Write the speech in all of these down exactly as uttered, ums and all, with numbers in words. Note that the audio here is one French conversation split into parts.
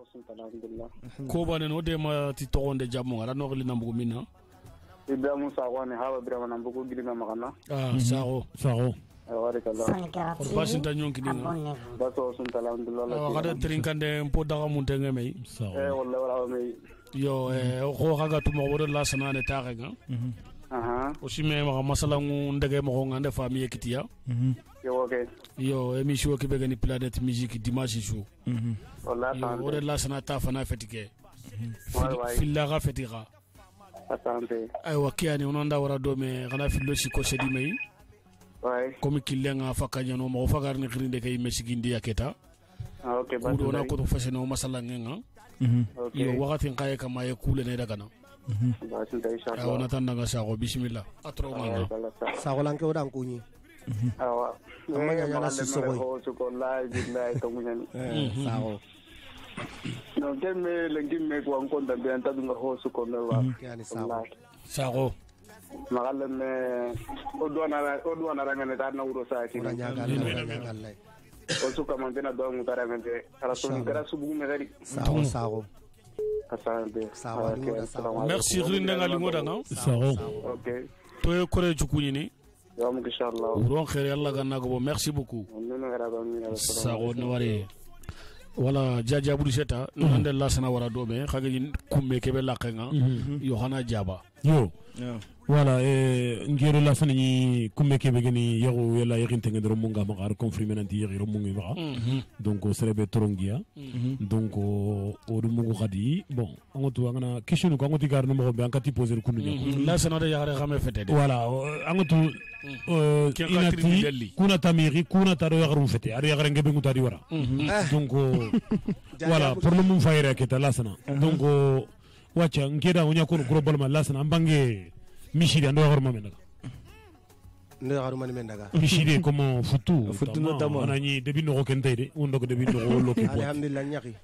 ko bane no de ma ti togonde jammo ngara no gili nambugo minna Ida Musa wani hawa bira nambugo gili na magana ah sago sago awari kala ko basin ta nyonki ni baso sun alhamdulillah wa kada trinkande mpo daga munte ngame sago eh wallahi wala me yo eh ko kaga tumo woro Lassana ne tarenga aha aussi me ma masala ngu ndege mo ngande famille kitiya yo okay yo émission ki begani planète musique dimanche jour wallahi yo woro Lassana ta fana fetike filla ga fetira asante ay wakiani onanda wara do me kana fillo si ko sedi may ouais comme kilenga fakanya no mo fagar ni grinde kay mesigindi yaketa ah okay ba do na ko to faseno masala ngenga yo wakati ngaye kama ye kule ne daga na ba sun dai insha Allah ona tan daga sago bismillah atro manga sago lanke odan kunyi awa amma nya na siso boy ko su ko live billahi to munyani sago no gemme le gimme ko an konta be anta dunga ho su ko no wa yani sago sago magalle me o do na o do na rangane ta na uro sa ki nya gal gal lay o su ka man dina do mu tara ngante ara so ni gara su bu me gari sago sago asante sago sago merci rinde ngali ngoda na sago okay to e kore chukunyi ni yo mu inshallah uron khair yalla ganna go merci beaucoup sago no wari wala jaja buri seta nande Lassana wara do me khagi kumme kebe lakenga yo hana jaba yo voilà eh ngiro Lassana ni kumme kebe gani yago yalla yaqinte ngedro munga ma gar confirmer nanti yaqiro mungi ma donc serebe torongia donc o do mungu khadi bon angotu ngana question ko ngoti gar no mo be ankati poser kunu ni Lassana da yagare xame fete de voilà angotu inati kuna tamiri kuna taro yagarum fete ari yagare ngebe ngutari wara donc voilà pour le mum fayra keta Lassana donc wacha ngeda wonya ko globalement Lassana ambange mishiri ando yagarum mendaga ndo yagarum mendaga mishiri comme futu futu notamment anani debi no ko kentayde wondo ko debi no lo ke alhamdulillah nyaki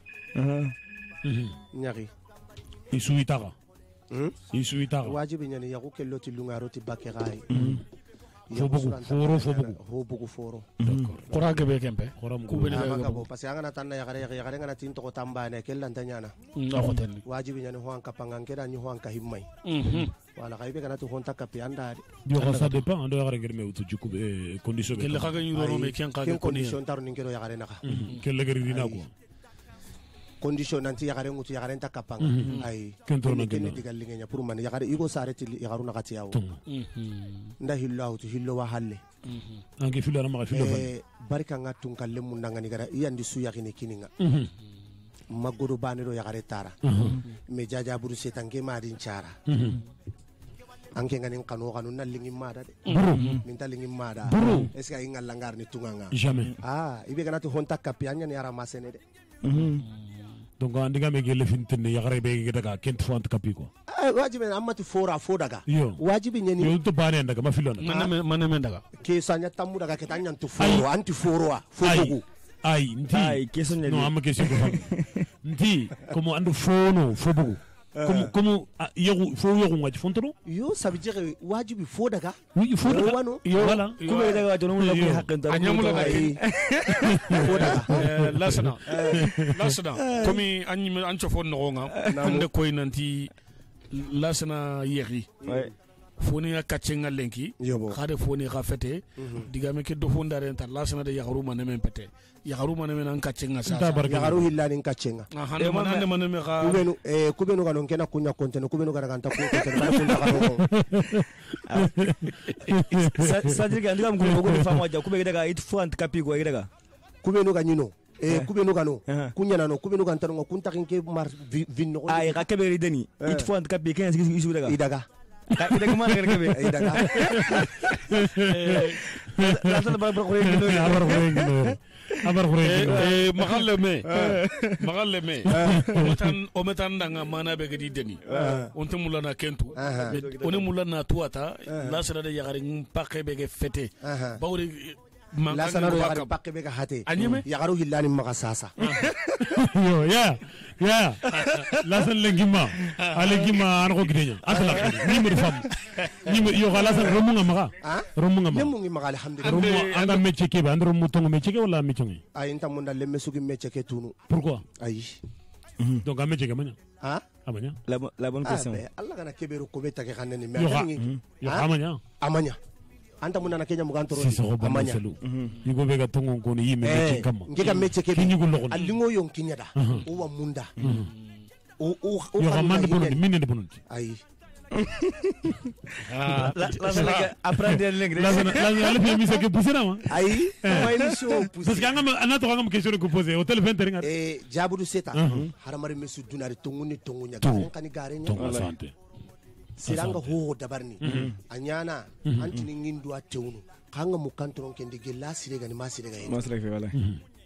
nyaki isu itaka isu itaka wajibi nyani yaku kello ti lungaro ti bakerai fobugu foro fobugu fobugu foro kora gebe kempe koram ku bene gabo parce que ngana tan yagare yagare ngana tin to tambane kellan tanyana na hotel wajibi nyani ho anka pangangera ni ho anka himmai wala kaybe kana to honta kapi andari yo ça dépend ando yagare ngere utu juku condition be kelle kaga nyuro me ken kaga condition tar ni ngero yagare naka kelle gari dina ko condition nanti yagare ngutu yagare nta kapanga ay kentro na gena digal lingenya pour man yagare igo sareti yagaru na kati yawo nda hillahu to hillo wa halle ange filo na ma filo eh barika ngatun kalle mun nangani gara yandi su yakini kininga magodo banero yagare tara me jaja buru setange madin cara anke ngani kanu kanu na lingi mada de min ta lingi mada est ce que inga langar ni tunganga jamais ah ibe kana to honta kapianya ni ara masene de donc andiga me gele fintene yagare be ge daga kent font kapi ko wajibi amati fora fo daga wajibi nyeni yo to bane daga ma filona maname maname daga ke sanya tamu daga ketanya to foro anti foro fo bugu ay nti ay question no am question ko nti como andu fono fo bugu como como yogu fo yogu ngati fontoro yo ça veut dire wajibi fo daga oui fo daga wano voilà kuma daga wato non la ko hakanta anyamula daga fo daga Lassana Lassana komi anyi an chofo no nga ande koy nanti Lassana yeri foni ya kachenga lenki khade foni ga fete digame ke do fondare ta Lassana de yagaru maneme pete yagaru maneme nan kachenga sa yagaru hillani kachenga hande manane maneme ga kubenu eh kubenu ga nonkena kunya kontene kubenu ga ganta ko kontene ba kunda ga sa sa diga ndika mko ko famo ja kubege daga it font kapi ko daga kubenu ga nyino eh kubenu ga no kunya nano kubenu ga ntano kunta kinke mar vinno ay ga kebe deni it font kapi ken isu daga idaga Tapi dah kemana kena kebe? Eh dah. Langsung lebar berkoreng gitu. Abar koreng gitu. Abar koreng gitu. Eh mahal me. Mahal me. Ometan ometan danga mana begedi deni. Untuk mulana kentu. Oni mulana tuata. Lassana de yagaring pakai bege fete. Bauri Lassana de yagaring pakai bege hate. Yagaru hillani makasasa. Yo ya. Ya, Lassana lengima, alengima anko gidenya. Asla, ni merfam, ni mer yo Lassana romunga maga, romunga maga. Lemungi maga alhamdulillah. Romu anda mecheke ba, anda romu tongo mecheke wala mechongi. Ay inta munda lemme sugi mecheke tunu. Pourquoi? Ay. donc amé jega manya ah amanya la la bonne question Allah kana kebero ko beta ke kanne me yo amanya amanya anta munana kenya mugantoro amanya yugo bega tongo ko ni yime ke kama ngeka meche ke kinyi gulo alingo yon kinyada o wa munda o o o yo amande bonundi minne bonundi ay ah la la apprendre l'anglais la la la le mise que poussera moi ay ma émission pousse parce que ngam anato ngam question ko poser hotel vingt ringa eh jabudu seta haramari mesu dunari tonguni tongunya kani gare nya santé siranga ho dabarni anyana antini ngindu atewnu kanga mukantron kendi gella sirega ni masirega yi masirega fi wala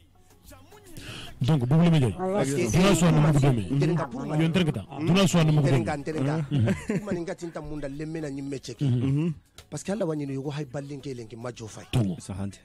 donc bobu le meje duna so no mudeme yo entrenkata duna so no mudeme terenga mani ngatinta munda lemmena nyimme cheke parce que alla wanyino yugo hay ballinke lenki majo fay sahante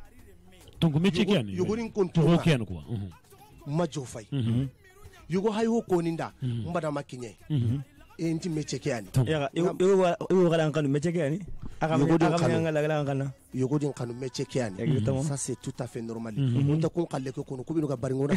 donc meche kiani yugo rin konto ko kiani quoi majo fay yugo hay ho koninda mbada makinye e nti meche kiani ya yugo yugo kala kanu meche kiani yugo din kanu ngala ngala kana yugo din kanu meche kiani ça c'est tout à fait normal on ta kon kalle ko kono kubinu ga bari ngona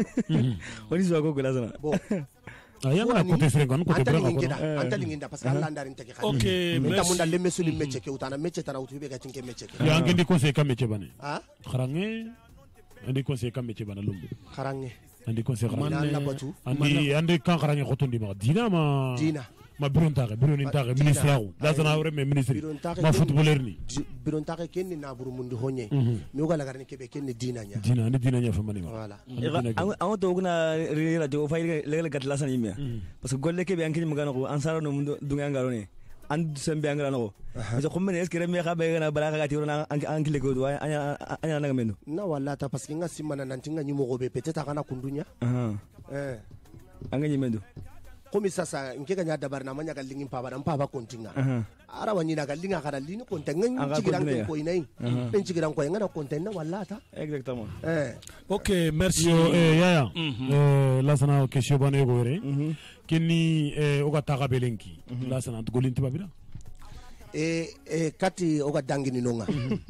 woni zo ko kula sana bon aya ngana ko tesre ngon ko anta tebra ko linginda anta linginda parce que Allah ndarin take khani okay mais tamunda le mesuli meche ke utana meche tara utube ga tinke meche ke ya ngendi conseil kam meche bane ah kharange andi conseil kam meche bana lumbu kharange andi conseil man kharange na batu andi andi kan kharange khotondi ma dina ma dina ma biron tare biron tare ministre aw Lassana Hawa me ministre ma footballer ni biron tare kenni na buru mundi honye mi ugala garni kebe kenni dina nya dina ni dina nya fa mani voilà an to guna radio fay legal gat Lassana yimya parce que golle kebe anki magana ko ansaro no mundo dunga ngaro ne an sembe angala no parce que comme est-ce que me khabe gana bala ga tiwona anki lego do anya anya naga mendo na wala ta parce que nga simana nantinga nyumo gobe peut-être kana kundunya eh anga nyimendo komi sasa nkeka nya dabar na manya kalingin paba dan paba kontinga ara wani na kalinga kada lini kontenga nchigiran ko inai ben chigiran ko ngana kontenna wallata exactement eh ok merci yo eh ya ya euh Lassana question bane go re kenni eh oga taga belenki Lassana to golinti babira eh eh kati oga dangini nonga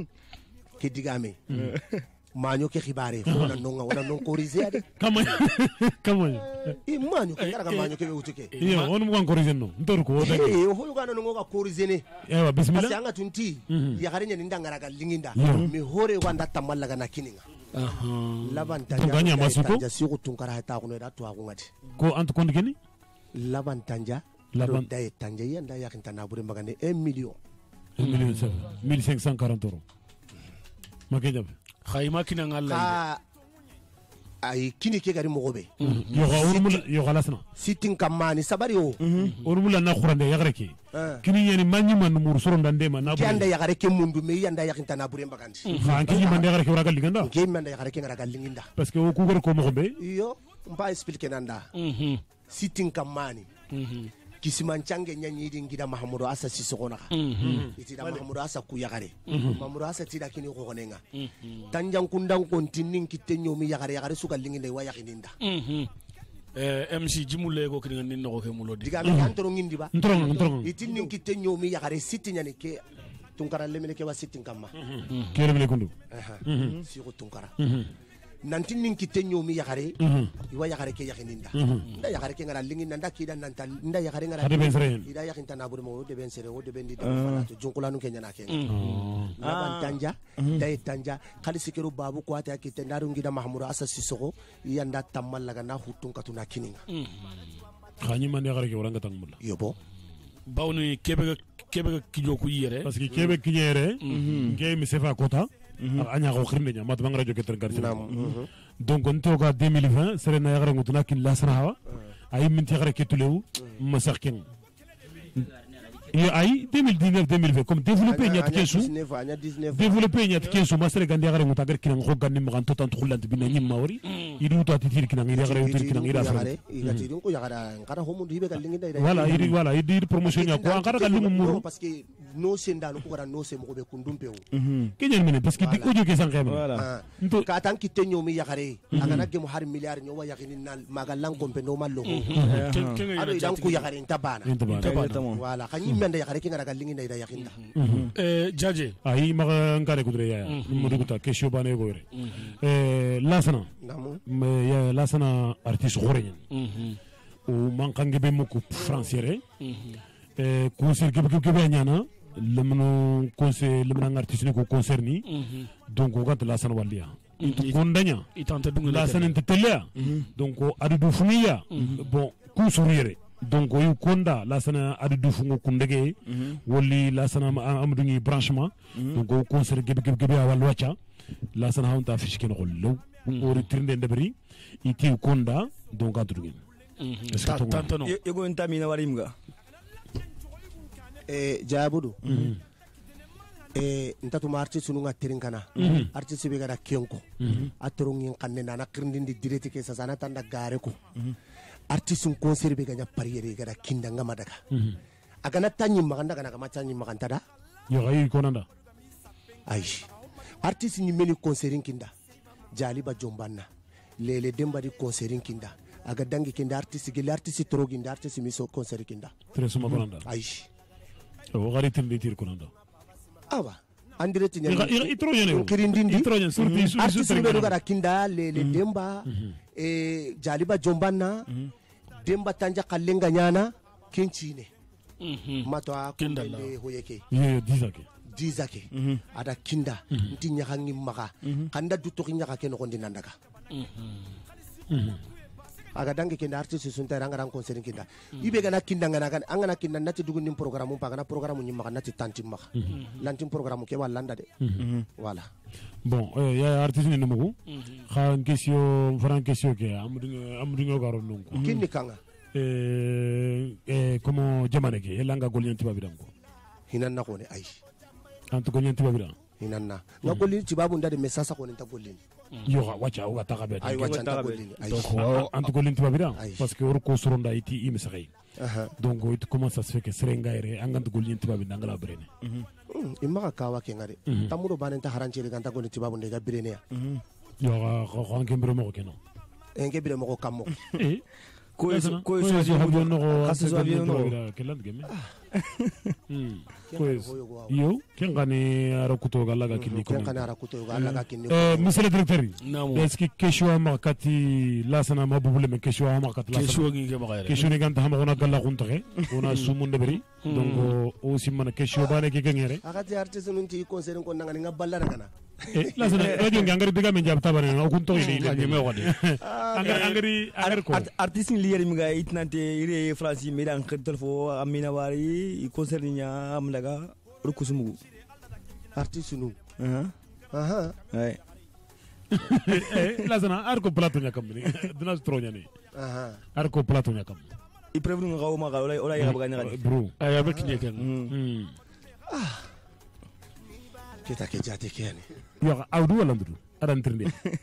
kidigame manyo ke khibare fona nonga wala non korise ade kama kama e manyo ke kara manyo ke utuke iyo on mo korise no ndor ko de e ho yuga no nga korise ne ewa bismillah anga tunti ya garenya ndanga raga linginda mi hore wanda tamalla ga nakininga aha labanta tunganya masuko ja siku tunkara ta ko da to ko ngati ko antu kondi keni labantanja laban day tanja yanda yakinta na bure magane un million un million mille cinq cent quarante euros makejab khayma kina ngalla ah ay kini ke gari mogobe yo ga urmula yo ga Lassana sitin kamani sabari o urmula na khurande yagreke kini yani manyi man mur soro ndande ma na bu yanda yagare ke mundu me yanda yakinta na bure mbagandi ha kini man yagreke wara galinganda ke man yagare ke ngara galinginda parce que ku gor ko mogobe yo mba expliquer nanda sitin kamani kisiman change nyanyi dingida Mahamudu Asa sisokona itida Mahamudu Asa kuyagare Mahamudu Asa tida kini ko konenga tanjang kundang kontinin kitenyo mi yagare yagare suka linginde wa yakininda eh M C jimule ko kini nin no ko ke mulodi diga mi antoro ngindi ba ntoro ntoro itinin kitenyo mi yagare sitinya ne ke tunkara lemene ke wa sitin kamma kere mele kundu si ko tunkara nanti nin kitenyo mi yagare iwa yagare ke yakininda nda yagare ke ngara lingin nda kida nanta nda yagare ngara ida yakinta na buru mo de ben sere o de ben di de fana to junkulanu kenya na kenga laban tanja day tanja khali sikiru babu ko ata kite ndaru ngida Mahamudu Asa sisoko yanda tamal laga na hutun katuna kininga khani man yagare ke waranga tangmulla yobo bawni kebe kebe kijo ku yere parce que kebe kinyere ngey mi sefa kota anya ko khirne nya mat bangra joke ter garsi donc on toga deux mille vingt serena yagara ngutuna kin Lassana Hawa ay min yagara ke tulew masakhen yo ay deux mille dix-neuf deux mille vingt comme développer nyat kesu développer nyat kesu masere gandi yagara nguta gar kin ko ganni mo ganto tan khulant bi nanyim mawri yidu to atitir kin ngi yagara yitir kin ngi rafa igatirin ko yagara ngara ho mundu hibe galingi dai voilà yidi voilà yidi promotion nya ko ngara galingu muro parce que no senda no ko gara no se mo be kundumpe o kenyen mene parce que diko joge san khema voilà ka tan kitenyo mi yagare agana gemu har milliard nyo wa yagini nal magalan kompe no mallo ado idan ku yagare ntabana voilà kanyi mende yagare kinga galingi dai da yakinda eh jaje ay maga ngare kudre ya mo duguta question bane go re eh Lassana namu mais Lassana artiste xoreñ o man kan gebe moko français euh concert gebe gebe ñana lemno concert lemna artiste ko concert ni donc o gat Lassana walliya kondanya itante dungu Lassana ntetelea donc adu funiya bon ku sourire donc o konda Lassana adu fungo kundege wolli Lassana amdu ngi branchement donc o concert gebe gebe gebe wal wacha Lassana hawta fiske no gollo o retrinde ndebri iti konda donc adu est-ce que tanto no yego ntamina warimga eh jabudu eh ntatuma artiste nunga terinkana artiste be gara kenko atorongin kanne nana kirndindi direct ke sasana tanda gare ko artiste concert be ganya pariere gara kindanga madaga agana tanyi maganda kana kama tanyi magantada yo ayi konanda ay artiste ni meni concert kinda jaliba jombanna lele demba di concert kinda aga dangi kinda artiste gel artiste troginda artiste miso concert kinda très suma konanda ay o gari tinde tir konanda awa andire tinya i trojene kirindindi i trojene surtout isu artiste be gara kinda lele demba e jaliba jombanna demba tanja kallenga nyana kencine mato kinda le hoyeke yo dizake dizake ada kinda ntinya hangi maka kanda dutoki nyaka ke no kondina ndaga aga dangi kinda artiste sunta ranga ran concert kinda ibe gana kinda ngana kan angana kinda nati dugun nim programme pa gana programme nyim maka nati tantim maka lantim programme ke walanda de voilà bon euh ya artiste ni numu kha question fran question ke amdu amdu ngaro nonko kinni kanga eh eh como jamane ke elanga golyanti babidam ko hinanna ko ne ay antu golyanti babidam hinanna na golin tibabu ndade message ko ne ta golin yo wacha o gata gabe ay wacha ta golin ay donc antu golin babidam parce que or ko soronda iti imsakay donc it comment ça se fait que serenga ere angantu golyanti babidam ngala brene imaka kawa ke ngare tamuro banen ta haranchiri ganta golin tibabu ndega brene ya yo ko ko ngembro mo ko no enke bire mo ko kammo eh ko ko so so habyo no kaso habyo no keland gemme hmm ko yo ken gani arakuto galaga kinni ko ken gani arakuto galaga kinni eh monsieur le directeur est-ce que question markati Lassana mabubule me question markati Lassana question ngi ma question ni ganta hama ona galla kuntage ona sumunde beri donc aussi man question bane ke gengere akati artiste nunti concert ko nangani ngaballa ngana eh Lassana radio ngangari diga men jab tabane no kunto ni ni me wadi angari angari angari ko artiste ni liyer mi ga itnante ire france mi dan khadal fo amina wari concert ni am daga rukusumugu artiste nu aha aha ay eh Lassana arko plato nyakam ni dina stronya ni aha arko plato nyakam i prevenu ngaw ma ga wala ya baga nyaka bro ay abek ni ken hmm ah kita ke jate ke yani yo awdu wala ndu adan trinde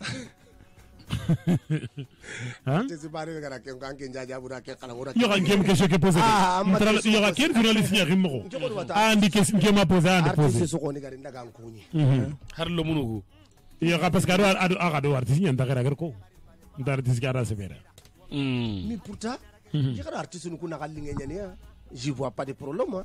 hein te bare gara ke nganke njaja bura ke kala wora yo kan kem question ke poser yo kan ken journaliste ni rimmo andi ke sim ke ma poser andi poser artiste so ko ni gari ndaga kunyi har lo munugo yo ka parce que ado ado ado artiste ni ndaga gar ko ndar artiste gara severa hmm mais pourtant je kada artiste nu kuna kallinge nyani ya je vois pas de problème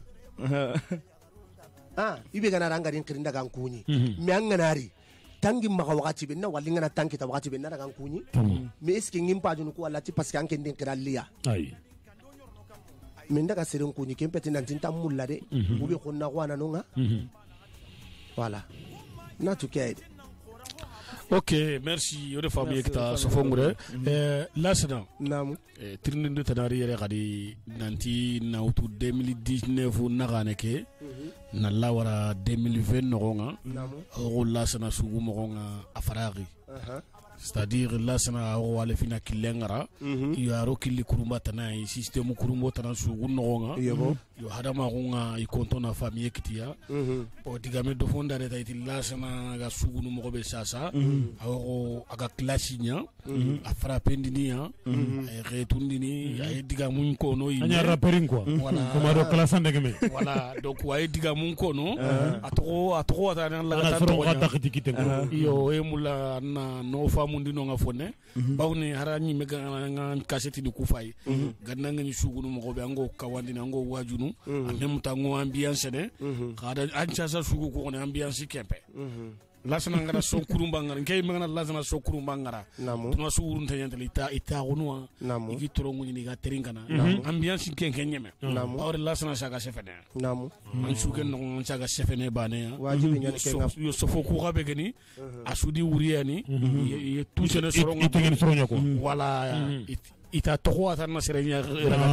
ah ibe gana ranga din kirinda gan kunyi mi anganari tangi maka wakati benna walingana tanki ta wakati benna gan kunyi mais est ce que ngimpa junu ko wallati parce que anke din kiraliya ay min daga sirin kunyi kempeti nan tinta mulla de ube khonna wana nonga voilà na to kaide. Ok, merci. Ode famille kita sofongure. Eh Lassana. Naam. Eh tirninde tanari yere kadi nanti nautu deux mille dix-neuf nagane ke. Na lawara deux mille vingt nogonga. Naam. O Lassana sugu mogonga afaragi. Aha. C'est-à-dire Lassana o wale fina kilengara. Yo aro kili kurumba tanai système kurumbo tanan sugu nogonga. Yebo. Yo hadama gonga i kontona famille kitia. O digame do fonda reta iti Lassana ga sugu no mogobe sasa. Awo aga klasinya a frappendiniya ay retundini ay diga mun kono yi anya rappering quoi voilà comme do classande geme voilà donc way diga mun kono atoko atoko atana la ta to ta tikite yo e mula na no famundi no nga fone bawni harani mega nga kaseti ni kufay ganna nga ni sugunu mo be ngo kawandi na ngo wajunu en même temps ngo ambiance ne kada ancha sa sugu ko ne ambiance kempe lasana ngara so kurumba ngara nkay mangana lasana so kurumba ngara tuma so urun tanyantali ita ita gonwa igi torongu ni ga terinkana ambiance ken ken nyeme awre lasana saga sefene namu an suken no saga sefene bane wajibi nyane ken yo so foku gabe gani asudi wuriyani ye touche ne soronga itegen soronga ko wala ita toko atarna serenya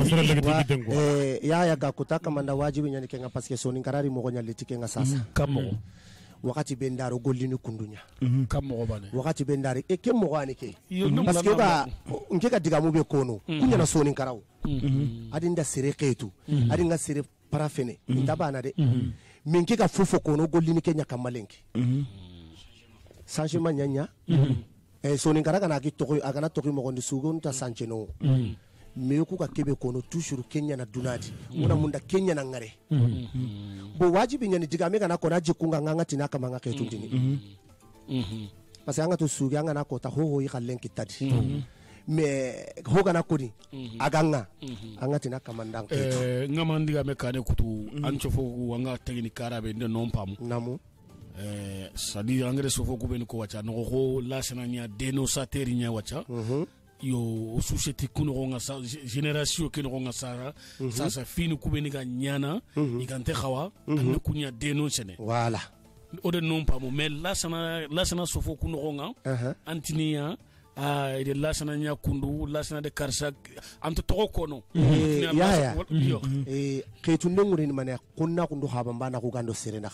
eh ya ya ga kutaka manda wajibi nyane ken parce que soni ngarari mo gonya letike nga sasa kamo wakati bendaro gollini kundunya kamo bane wakati bendari e ke mo gani ke parce que ga nke ga diga mu be kono kunya na soni ngaraw adinda sere ketu adinga sere parafene ndabana de minke ga fofo kono gollini kenya kamalenki changement nyanya eh soni ngara kana ki toko agana toko mo gondi sugon ta sancheno me ku ka kebe kono toujours kenya na dunadi una munda kenya na ngare bo wajibi nyani diga me kana kona jikunga nganga tina kama ngaka etundini parce anga to sugi anga na kota ho ho yi kallen kitadi me ho kana kodi aganga anga tina kama ndang eh ngama ndiga me kane kutu anchofo wanga tegini karabe ndo nompamu namu eh sadi angere sofo ku ben ko wacha no ko lasana nya deno sateri nya wacha yo société kuno nga sa génération kuno nga sara sa sa fini kubeni ga nyana ikante khawa an kunya deno sene voilà o de non pas mo mais la sana la sana sofo kuno nga antinia a de la sana nya kundu la sana de karsa anto to kono ya ya eh ketu ndongure ni mane kunna kundu habamba ku gando serena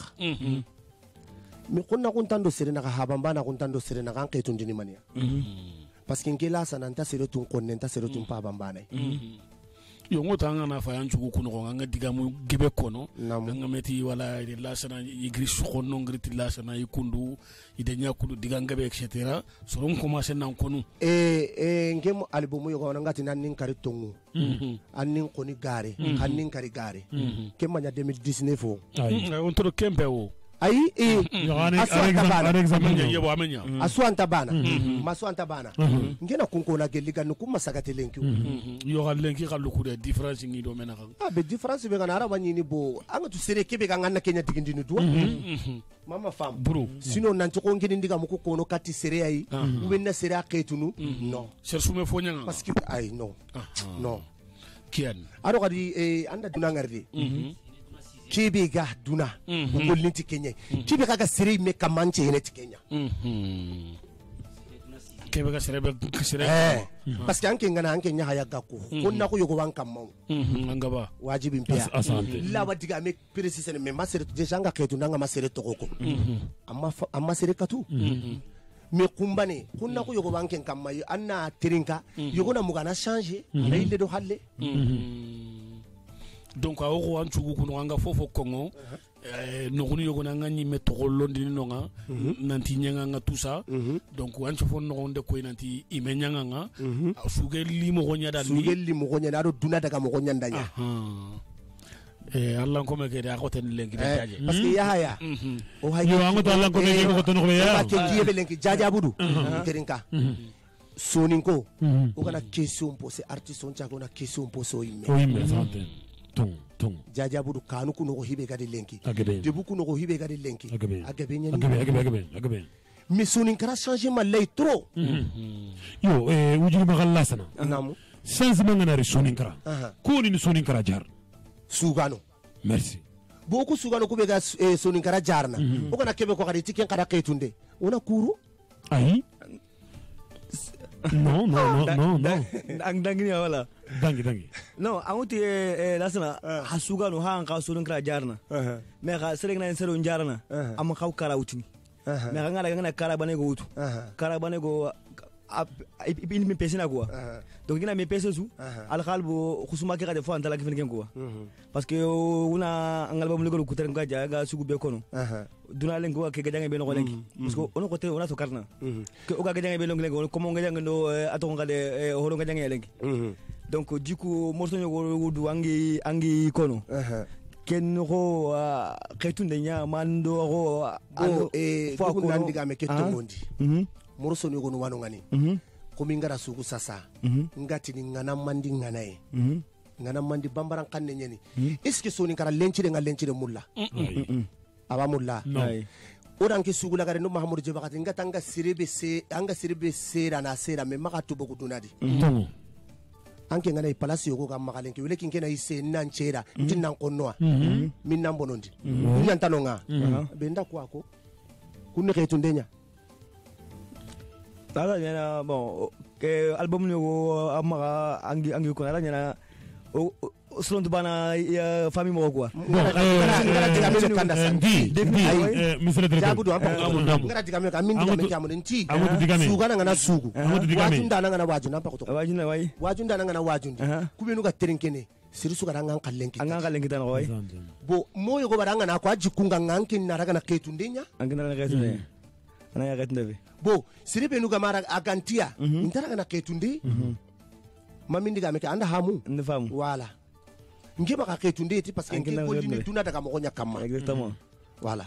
mi kunna kuntando serena habamba na kuntando serena kan ketu ndini mane parce que ngela sana nta sere tun konne nta sere tun pa bambana yo ngota ngana fa yanchu kuno nganga digamu gibe kono nganga meti wala ide lasana igri sukono ngriti lasana ikundu ide nyakudu diganga be etc so ron commencer nan kono eh eh ngem album yo ngana ngati nan nin kari tongu annin koni gare annin kari gare kemanya deux mille dix-neuf o on to kempe o ayi eh ar examen yebo amenya aswanta bana maswanta bana ngena kunkona geliga nukuma sagate lenki yo gal lenki gal ku de difference ngi do mena ah be difference be ngana araba nyini bo anga tu sere kebe ga ngana Kenya digindi ni duwa mama fam bro sino nanti ko ngini ndiga muko kono kati sere ayi ubenna sere aketunu non ser sume fo nyanga parce que ay non non kien aro gadi eh anda dunangardi kibe ga duna ko linti Kenya kibe ga sere me kamanche ene Kenya kebe ga sere be sere eh parce que anke ngana anke nya haya gako konna ko yogo wanka maw ngaba wajibi mpia la wadiga me précise ne me masere déjà nga ketu nanga masere tokoko amma amma sere katu me kumbane kunna ko yogo wanke kamma anna terinka yogo na mugana changer na ile do halle donc a ko an chugu kuno anga fofo kongo eh no kunu yogo na ngani me to londini no nga nanti nyanga nga tout ça donc an chofo no onde ko nanti imenyanga nga suge limo ko nyada ni suge limo ko nyada do duna daga mo ko nyanda nya eh Allah ko me ke da ko ten lengi da jaje parce que ya haya o hay yo ango to Allah ko me ko to no be ya ke jibe lengi jaja budu terinka soninko o kana question poser artiste on chago na question poser o imme o imme sante Tung, tung. Jaja budu kanu kuno ko hibe gadi lenki. Debu kuno ko hibe gadi lenki. Agabe. Agabe nyani. Agabe, agabe, agabe, agabe. Mais sonin kara changement lay trop. Yo, eh wujuri magal lasana. Namu. Changement ngana sonin kara. Ko ni sonin kara jar. Sugano. Merci. Boku sugano ko be ga sonin kara jarna. O kana kebe ko kadi tiken kara ketunde. Ona kuru? Ayi. Non, non, non, non, non. Ang dangi wala. Dangi, dangi. No, anguti eh lasana hasuga no han ka sunun kra jarna. Me ka sereng na serun jarna. Am ka kara utini. Me ka ngala ngana kara bane go utu. Kara bane go ibin mi pesina quoi. Donc ina mi pesesu al khalbu khusuma ki ka defo antala ki fen quoi. Parce que una angal bam ligol ku terenga jaga sugu be kono. Duna len ko ke gajange be no lenki. Parce que ono ko te ona to karna. Ke o ga gajange be lenki ko mo gajange no ato ngade horo gajange lenki. Donc du coup morso nyogo du angi angi kono ken ro ketunde nya mando ro ano e fo ko nandiga me ketto ngondi morso nyogo no wano ngani ko mi ngara suku sasa ngati ni ngana mandi ngana e ngana mandi bambaran kanne nyeni est ce que soni kara lencire ngal lencire mulla aba mulla oranke sugula gare no mahamudu jebakati ngata anga sirebe se anga sirebe sera na sera me maka to boku dunadi tongo anke ngana ipalasi yoko ka makalenke wele kinkena ise nanchera tinnan konnoa min nan bonondi nyan tanonga benda kwako kunne ketundenya ala nyana bon ke album ni wo amaka angi angi ko ala nyana selon bana famille mo quoi ngara diga me kanda ndi ndi monsieur le directeur jabudu am ngara diga me ka min diga me kamu nti suga na ngana sugu wajunda na ngana wajunda pa ko wajunda wai wajunda na ngana wajundi kubenu ga terenkene siri suga ngan kallenki ngan kallenki tan wai bo moyo go baranga na ko ajikunga ngankin na raga na ketundenya angina na ketundenya ana ya ketundebe bo siri benu ga mara agantia intara na ketundi mamindi ga me ka anda hamu ndafamu wala ngiba ka ketunde ti parce que ngi continue tuna daga mo nya kama exactement voilà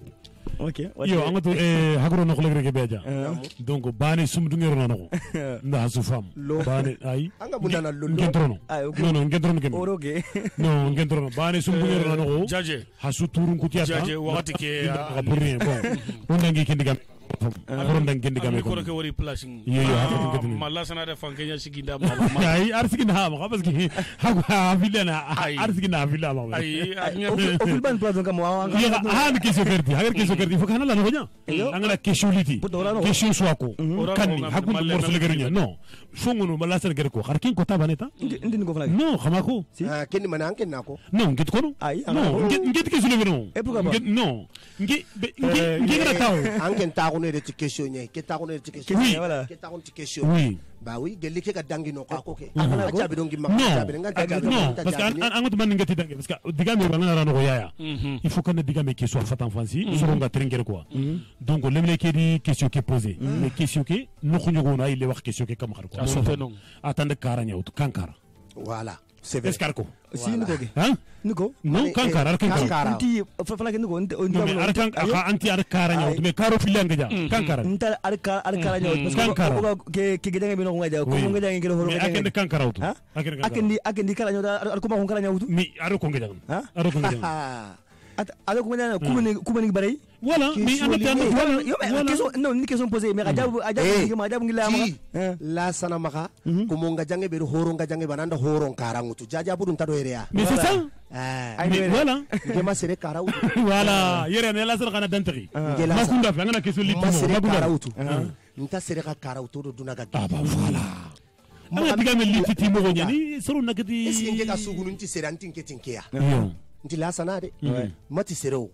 ok yo angato e hagro no khlegre ke beja donc bani sum du ngero no nda su fam bani ay anga bundana lollo ngendrono no no ngendrono ke oroge no ngendrono bani sum du ngero no jaje hasu turun kutiata jaje wakati ke aburi bon ondangi kindiga akoron dan gendi game ko ko wari placing yo yo ha ko ma Lassana de fankenya siginda ma ay arsigina ha ma parce que ha vilena arsigina villa ma ay o filban place kam wa ha mi question perdi ha question perdi fo kana la no nya angala question liti question so ko kandi ha ko mo so legerunya no fongono ma Lassana gere ko har kin ko tabaneta ndin ko flag no xama ko ah ken man anken nako non ngit ko no no ngit question legerunya no ngi ngi ngara taw anken taw ne de question nye ke ta ko ne de question oui voilà ke ta ko de question oui ba oui gelle ke ga dangi no ko ke acha bi dongi makka acha bi nga ta non parce que an ngot man ngati dangi parce que digame rana rana ko yaya il faut que ne digame que soit fat enfant si so nga tringer quoi donc lemle ke di question ke poser mais question ke no khunyo gona il wax question ke kam xar quoi attendre kara nyawt kankara voilà c'est vrai escarco si niko ge hein niko non kankara kankara anti fala ke niko non ar kankara anti ar kara nyawt mais karo filanga ja kankara nta ar kara ar kara nyawt parce que ke ke gedanga bi no ngaja ko ngaja ngi horo mais akende kankara wutu akendi akendi kara nyawt ar ko ma ko kara nyawt mi ar ko ngaja ar ko ngaja alors ko ngaja kumani kumani bare voilà mais en attendant yo mais question non ni question posée mais ajabu ajabu ma ajabu ngila ma Lassana maka ko mo ngajange be horo ngajange bananda horo karangutu jaja budun tado erea mais c'est ça ah mais voilà ke ma sere karawutu voilà yere ne Lassana kana dantri ma kunda fa ngana question litu ma sere karawutu nta sere ka karawutu do dunaga ah bah voilà ma digame litu ti mo nyani soro nakati est-ce que ka sugunu nti sere antin ketinkeya nti Lassana de mati sereo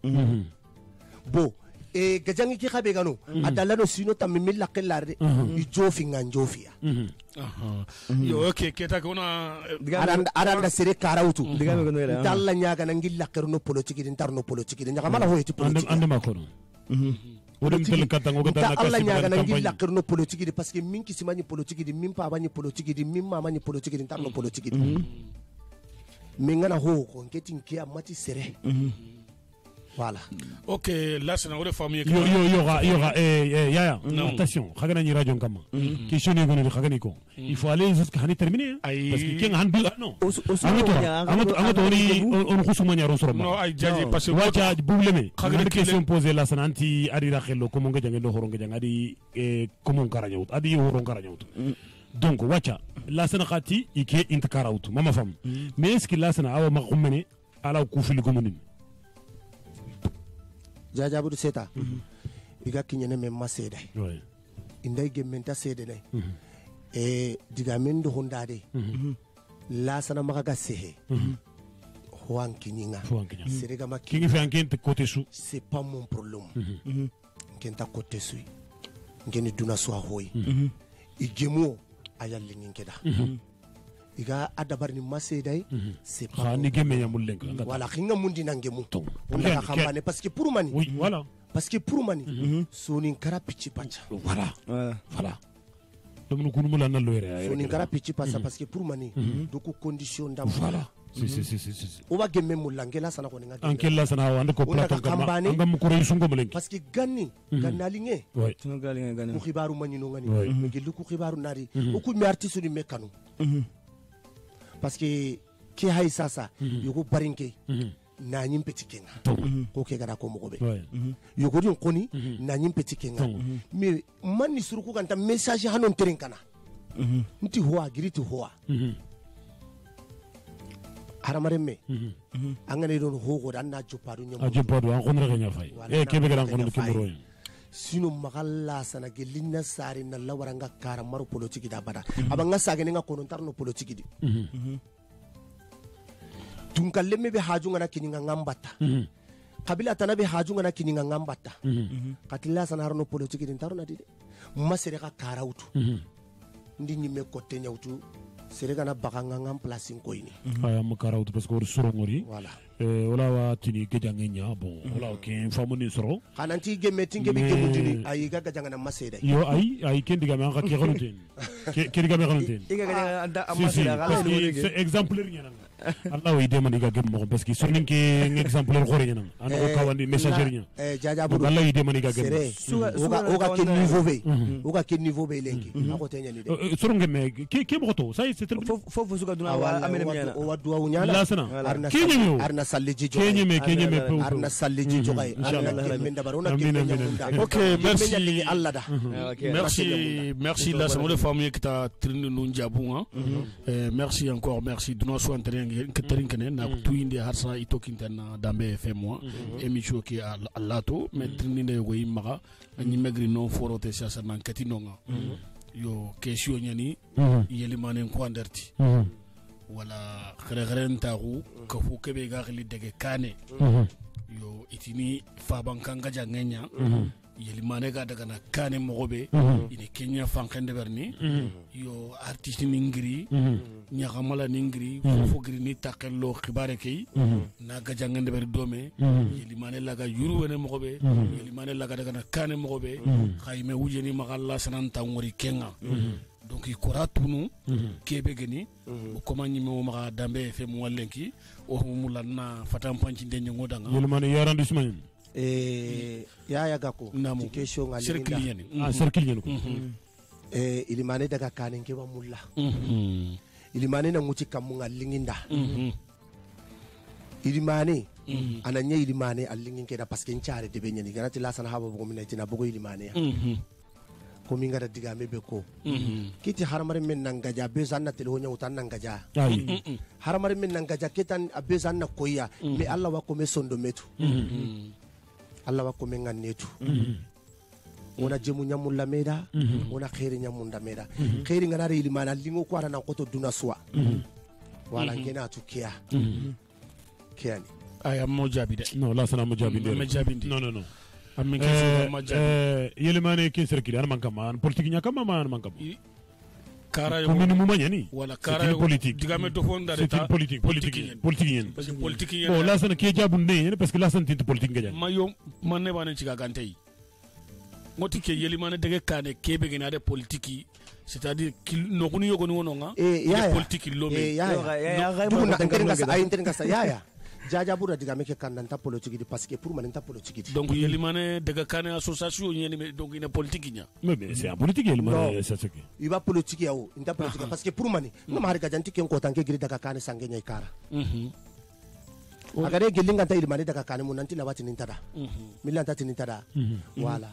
bo e gajangi ki khabe gano adalla no sino tammi milla kellarde i jofi ngan jofia aha yo okay keta ko na aranda aranda sere karawutu digame gono era dalla nyaga na ngilla kerno politique din tarno politique din nyaga mala hoyti politique ande makono wodum tel katango ko tan Allah nyaga na ngilla kerno politique di parce que min ki simani politique di min pa bani politique di min mama ni politique din tarno politique di min ngana ho ko ngetin ki amati sere voilà. Ok, Lassana, on est famille. Yo yo yo ra yo ra eh eh ya ya. Attention, khagana ni radio kama. Question ni gonu khagani ko. Il faut aller jusqu'à hani terminer parce que ken han du non. Amato amato amato ni on khusuma nya rosoro. Non, ay jaji parce que wacha boubleme. Khagani question posée Lassana anti ari ra khelo ko mo nga jange do horo nga janga di eh ko mo ngara nyawut adi horo ngara nyawut. Donc wacha Lassana khati ike intakara out mama fam. Mais est-ce que Lassana awa ma khumene ala ku fili gomunin. Jaja budu seta iga kinyene me masede ouais inday gementa sede ne e diga mendo hondade Lassana maka sehe hoan kininga serega makki kingi fe ankente côté sou c'est pas mon problème kenta côté sou ngeni duna so hoy igemo ayal lingeda iga adabar ni masede c'est pas ni gemme yamul lenk voilà kinga mundi nangemu wala khambane parce que pour mani oui voilà parce que pour mani soni kara pichi pacha voilà voilà dum ko numula na loere soni kara pichi pacha parce que pour mani do ko condition ndam voilà si si si si o wa gemme mulangela sana ko nga anke Lassana Hawa ande ko platon kama ngam ko reyu sungo mulenk parce que ganni gannalinge ouais tino galinge ganni ko khibaru mani no ngani me gelu ko khibaru nari o ko mi artiste ni mekanu parce que ki hay sasa yugo barinke nañin peti kenga ko ke gara ko mo be yogori koni nañin peti kenga mais man ni suruku kan ta message hanon terin kana nti hoa giriti hoa haramare me angane don hogo dan na jopadu nyamo a jopadu an konra nya fay e kebe gara kono kimoro sino magalla sana gelinna sari na lawaranga kara maru politiki da bada abanga sagene nga kono tarno politiki di tunkalle me be hajunga na kininga ngambata kabila tanabe hajunga na kininga ngambata katilla sana harno politiki din tarno dide masere ka karautu ndi nyime kote nyautu serega na bakanga ngam place ngoini aya makarautu parce que soro ngori voilà eh wala wa tini gejangenya bon wala ke famoni soro kananti gemme tinge bi gemutini ay gaga jangana maseda yo ay ay ken diga ma ka ke xonuten ke diga ma xonuten iga ga anda amaseda parce que c'est exemplaire ñana Allah way demande iga gem mo parce que sonin ke exemplaire xore ñana an ko kawandi messager ñana eh jaja bu Allah yi demande iga gem oga oga ke niveau be oga ke niveau be lenki ako tenya ni de soro ngeme ke ke moto ça c'est fofu suka duna wa amene ñana o wadu wa ñana Lassana arna keñeme arna saliji jo keñeme keñeme arna saliji jo kay arna min dabarona ke ñamunda ok merci Allah da merci merci Lassana mo de famille qui t'a trinu nu njabunga euh merci encore merci de nos soins terrain que terrain kene na tuinde harsa itokinten Dembe F M moi émission qui a lato mais trinu ne go yimaka ni megri non forote sasa nan katinonga yo question ñani yelimane ko anderti wala xere xere ntaxu ka fu kebe ga xili dege kane yo itini fabankanga jangenya yelimane ga daga na kane mogobe ine kenya fankende berni yo artiste ningiri nyaxamala ningiri fofo giri ni takello xibare kay na ga jangende ber dome yelimane laga yuru wene mogobe yelimane laga daga na kane mogobe xayme wujeni magalla sananta ngori kenga donc il kora tunu kebe geni o komani mo ma Dembe F M wallenki o mulanna fatam panci denye ngodanga yelimane yarandisman eh yaya gako question ngali circle yani ah circle yani ko eh ilimane daga kanin ke ba mulla ilimane na nguti kamunga linginda ilimane ananya ilimane allingin ke da paske nchare de benyani ganati Lassana Hawa bo mina tina bogo ilimane ko min ngara diga mebe ko kiti haramare men nangaja be zanna telehonya utan nangaja haramare men nangaja ketan abe zanna koya me Allah wa ko me sondo metu Allah wa ko me nganetu wona jemu nyamulla meda wona khairi nyamunda meda khairi ngana re ilimana lingo ko ara nan ko to duna suwa wala ngena tu kiya kiyani aya mo jabi de non Lassana mo jabi de mo jabi non non non amin ke ma jabi yelimane ke circuler man kam man politique nya kam man man kam kara yo commune mu mañani wala kara yo politique digame to fonda c'est une politique politique politique parce que politique yen bon Lassana ke jabu ne parce que Lassana tinte politique ngajan ma yo man ne banen ci gagante yi ngoti ke yelimane dege kane kebe gena de politique c'est-à-dire qu'il no kunu yogo no nga de politique lo me ya ya ya duguna ngere sa ay interne sa ya ya jaja bura diga meke kan nanta politique di parce que pour man nanta politique di donc yelimane daga kane association yeni donc ina politique nya mais c'est en politique yelimane c'est ce que il va politique ya o nta politique parce que pour mani no mari ga janti ken ko tanke giri daga kane sange nyai kara mhm agare gelinga ta yelimane daga kane mun nanti lawati nintada mhm milanta tinintada voilà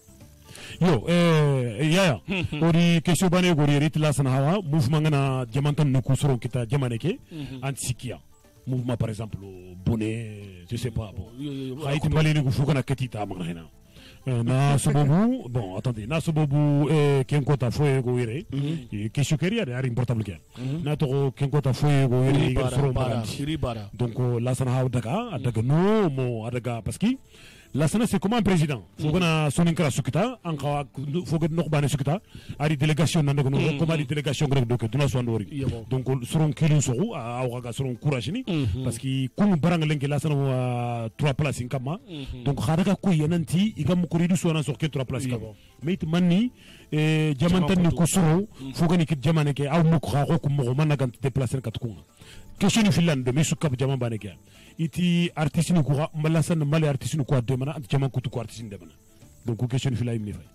yo eh yaya ori kesho bane gori rit Lassana Hawa mouvement ngana jamantan nuku soron kita jamaneke antikia mouvement par exemple bonnet je sais pas bon haiti malini ku fukana ketita magana na sobobu bon attendez na sobobu eh ken kota foye go wire kesho keria de ari importante ke na to ken kota foye go wire ga soron bara donc Lassana Hawa daga daga no mo daga parce que Lassana c'est comme un président faut qu'on sonin kala sukita an ka faut que no bane sukita ari délégation nan no comme ari délégation grek donc duna so andori donc soron kilo so a ga soron courage ni parce que comme barang lenke Lassana wa trois places kama donc khadaga ko yananti igam ko ridu so na so ke trois places kama mais manni e jamantan ni ko soro faut que ni kit jamane ke aw mo ko ko ko mo man gant déplacer kat ko question ni finlande mais sukap jaman bane ke iti artiste ni ko Lassana mali artiste ni ko demana anti jaman kutu ko artiste demana donc question fi la imni fay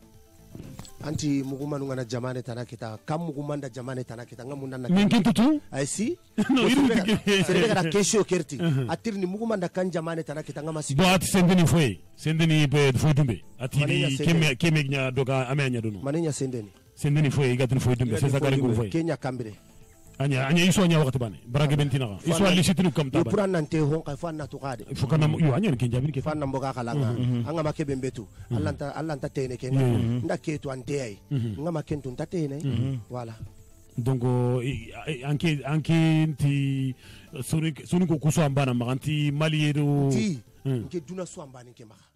anti muguma ngana jamane tanakita kam muguma nda jamane tanakita ngamunna na min kintu ay si no iru sere gara kesho kerti atirni mugumanda kan jamane tana kitanga masi bo ati sendeni foy sendeni be foy dumbe ati keme keme nya doga amenya dono manenya sendeni sendeni foy gatin foy dumbe c'est ça gari go foy kenya kambire anya anya iso nya wakati bane brage bentina ka iso ali sitinu kam ta bane puran nante hon ka fanna to kade fukana yo anya ken jabini ke fanna mboga kalanga anga make bembetu allanta allanta tene ken nda ketu ante ay ngama kentu ntatene voilà donc anke anke ti soni soni ko kuso ambana maganti maliero ti nke duna so ambani ke maka